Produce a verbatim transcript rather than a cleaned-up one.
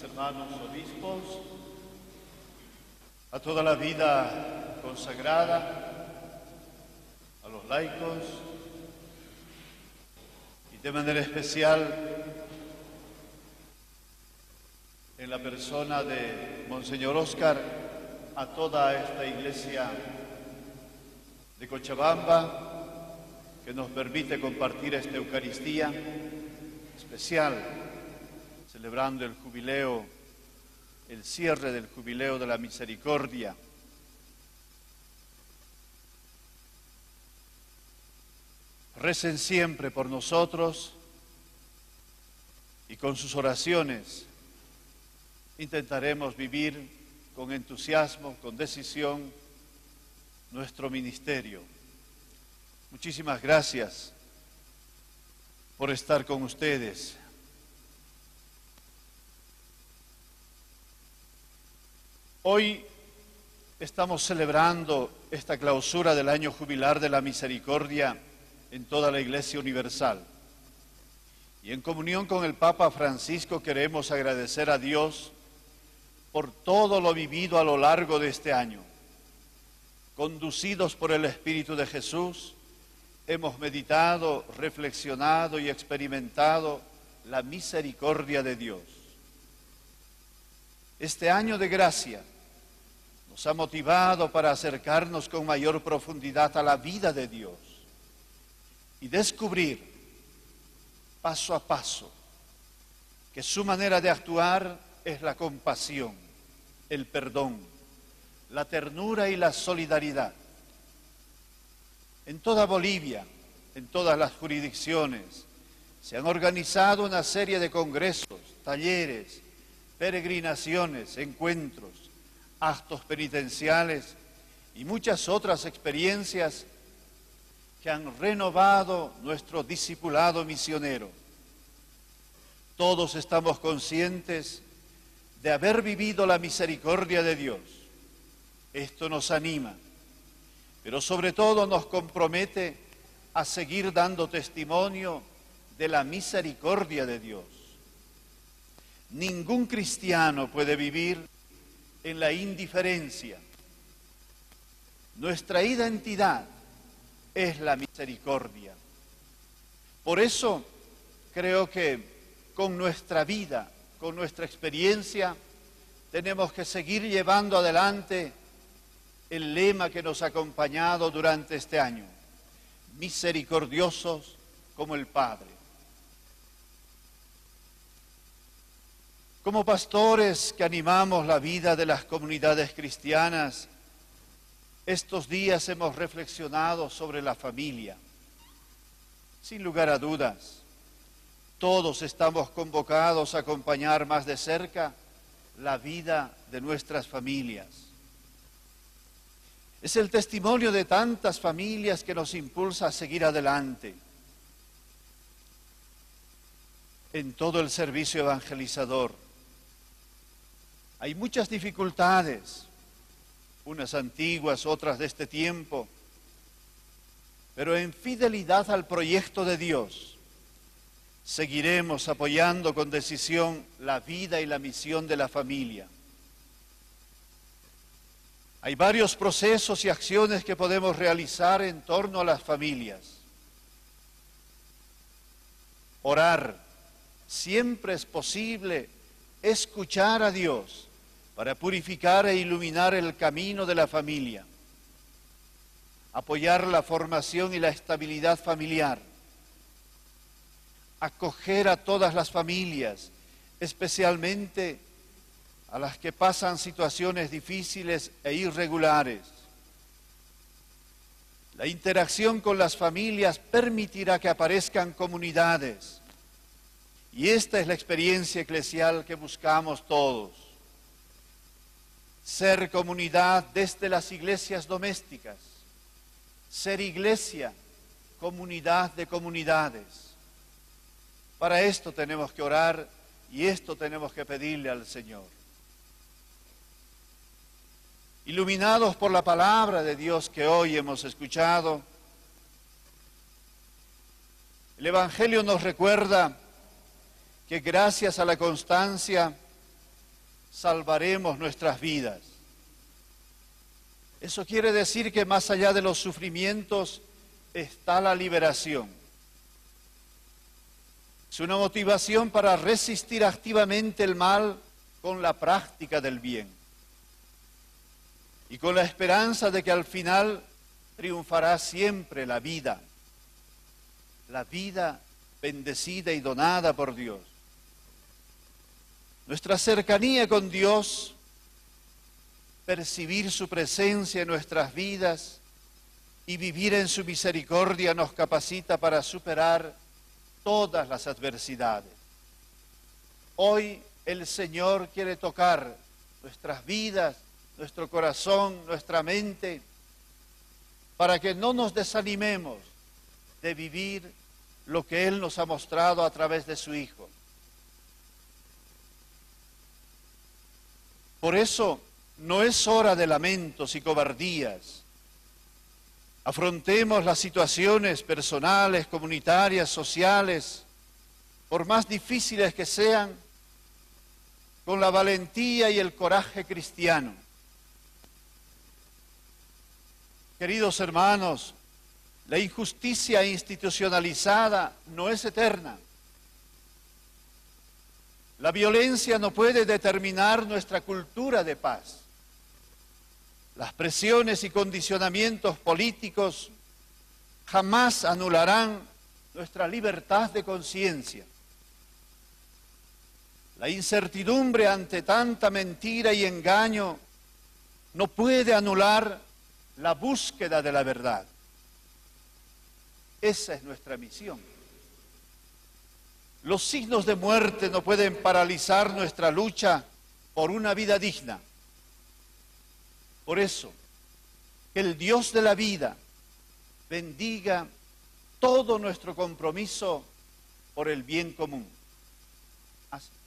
mis hermanos obispos, a toda la vida consagrada, a los laicos y de manera especial en la persona de Monseñor Óscar, a toda esta iglesia de Cochabamba que nos permite compartir esta Eucaristía especial, celebrando el jubileo, el cierre del jubileo de la misericordia. Recen siempre por nosotros y con sus oraciones intentaremos vivir con entusiasmo, con decisión, nuestro ministerio. Muchísimas gracias por estar con ustedes. Hoy estamos celebrando esta clausura del año jubilar de la misericordia en toda la Iglesia Universal. Y en comunión con el Papa Francisco queremos agradecer a Dios por todo lo vivido a lo largo de este año. Conducidos por el Espíritu de Jesús, hemos meditado, reflexionado y experimentado la misericordia de Dios. Este año de gracia nos ha motivado para acercarnos con mayor profundidad a la vida de Dios y descubrir paso a paso que su manera de actuar es la compasión, el perdón, la ternura y la solidaridad. En toda Bolivia, en todas las jurisdicciones, se han organizado una serie de congresos, talleres, peregrinaciones, encuentros, actos penitenciales y muchas otras experiencias que han renovado nuestro discipulado misionero. Todos estamos conscientes de haber vivido la misericordia de Dios. Esto nos anima, pero sobre todo nos compromete a seguir dando testimonio de la misericordia de Dios. Ningún cristiano puede vivir en la indiferencia. Nuestra identidad es la misericordia. Por eso creo que con nuestra vida, con nuestra experiencia, tenemos que seguir llevando adelante el lema que nos ha acompañado durante este año: misericordiosos como el Padre. Como pastores que animamos la vida de las comunidades cristianas, estos días hemos reflexionado sobre la familia. Sin lugar a dudas, todos estamos convocados a acompañar más de cerca la vida de nuestras familias. Es el testimonio de tantas familias que nos impulsa a seguir adelante en todo el servicio evangelizador. Hay muchas dificultades, unas antiguas, otras de este tiempo, pero en fidelidad al proyecto de Dios, seguiremos apoyando con decisión la vida y la misión de la familia. Hay varios procesos y acciones que podemos realizar en torno a las familias. Orar. Siempre es posible escuchar a Dios para purificar e iluminar el camino de la familia. Apoyar la formación y la estabilidad familiar. Acoger a todas las familias, especialmente a las que pasan situaciones difíciles e irregulares. La interacción con las familias permitirá que aparezcan comunidades, y esta es la experiencia eclesial que buscamos todos. Ser comunidad desde las iglesias domésticas, ser iglesia, comunidad de comunidades. Para esto tenemos que orar y esto tenemos que pedirle al Señor. Iluminados por la palabra de Dios que hoy hemos escuchado, el Evangelio nos recuerda que gracias a la constancia salvaremos nuestras vidas. Eso quiere decir que más allá de los sufrimientos está la liberación. Es una motivación para resistir activamente el mal con la práctica del bien y con la esperanza de que al final triunfará siempre la vida, la vida bendecida y donada por Dios. Nuestra cercanía con Dios, percibir su presencia en nuestras vidas y vivir en su misericordia nos capacita para superar todas las adversidades. Hoy el Señor quiere tocar nuestras vidas, nuestro corazón, nuestra mente, para que no nos desanimemos de vivir lo que Él nos ha mostrado a través de su Hijo. Por eso no es hora de lamentos y cobardías. Afrontemos las situaciones personales, comunitarias, sociales, por más difíciles que sean, con la valentía y el coraje cristiano. Queridos hermanos, la injusticia institucionalizada no es eterna. La violencia no puede determinar nuestra cultura de paz. Las presiones y condicionamientos políticos jamás anularán nuestra libertad de conciencia. La incertidumbre ante tanta mentira y engaño no puede anular la búsqueda de la verdad. Esa es nuestra misión. Los signos de muerte no pueden paralizar nuestra lucha por una vida digna. Por eso, que el Dios de la vida bendiga todo nuestro compromiso por el bien común. Así.